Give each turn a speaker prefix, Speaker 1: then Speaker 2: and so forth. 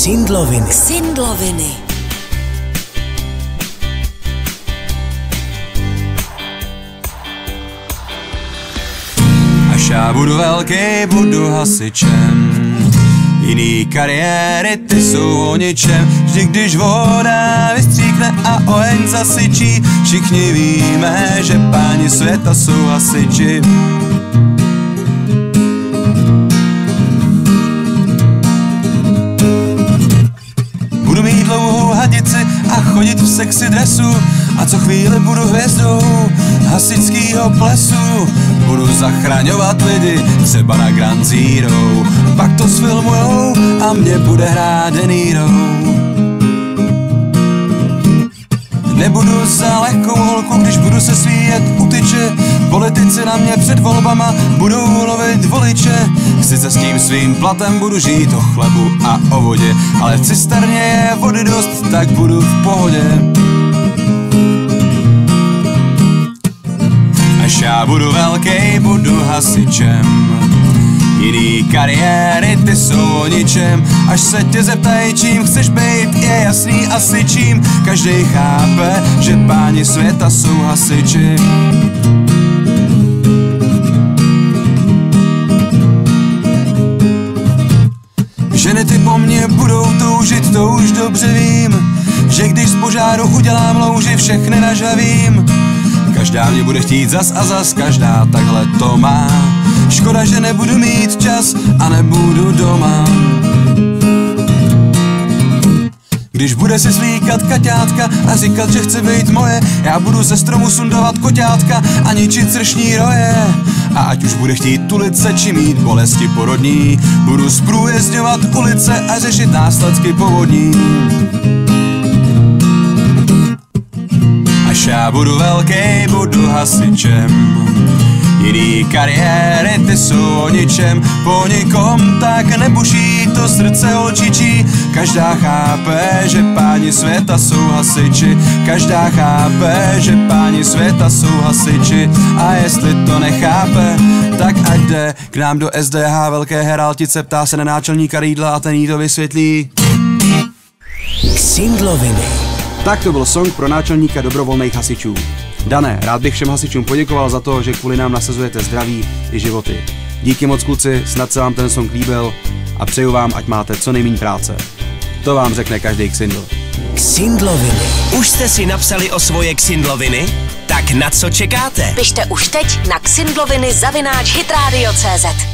Speaker 1: Ksindloviny.
Speaker 2: Ksindloviny.
Speaker 3: Až já budu velký, budu hasičem. Jiný kariéry, ty jsou o ničem. Vždy, když voda vystříkne a oheň zasyčí, všichni víme, že páni světa jsou hasiči. Budu mít dlouhou hadici a chodit v sexy dresu, a co chvíli budu hvězdou hasičskýho plesu. Budu zachraňovat lidi, třeba na Grand Zero, pak to sfilmujou a mě bude hrát De Niro. Nebudu za lehkou holku, když budu se svíjet u tyče. Politici na mě před volbama budou lovit voliče. Sice s tím svým platem budu žít o chlebu a o vodě, ale v cisterně je vody dost, tak budu v pohodě. Až já budu velký, budu hasičem. Jiný kariéry, ty jsou o ničem. Až se tě zeptají, čím chceš být, je jasný asi čím. Každý chápe, že páni světa jsou hasiči. Ženy ty po mně budou toužit, to už dobře vím, že když z požáru udělám louži, všechny nažavím. Každá mě bude chtít zas a zas, každá takhle to má. Škoda, že nebudu mít čas a nebudu doma. Když bude si slíkat kaťátka a říkat, že chce být moje, já budu ze stromu sundovat koťátka a ničit sršní roje. A ať už bude chtít tulit se či mít bolesti porodní, budu zprůjezdňovat ulice a řešit následky povodní. Až já budu velký, budu hasičem. Jiný kariéry, ty jsou o ničem. Po nikom tak nebuší to srdce holčičí. Každá chápe, že páni světa jsou hasiči. Každá chápe, že páni světa jsou hasiči. A jestli to nechápe, tak ať jde k nám do SDH Velké Heráltice, ptá se na náčelníka Rýdla a ten jí to vysvětlí.
Speaker 1: Ksindloviny.
Speaker 4: Tak to byl song pro náčelníka dobrovolných hasičů. Dané, rád bych všem hasičům poděkoval za to, že kvůli nám nasazujete zdraví i životy. Díky moc kluci, snad se vám ten song líbil a přeju vám, ať máte co nejméně práce. To vám řekne každý ksindl.
Speaker 1: Ksindloviny.
Speaker 5: Už jste si napsali o svoje ksindloviny? Tak na co čekáte?
Speaker 2: Pište už teď na ksindloviny@hitradio.cz.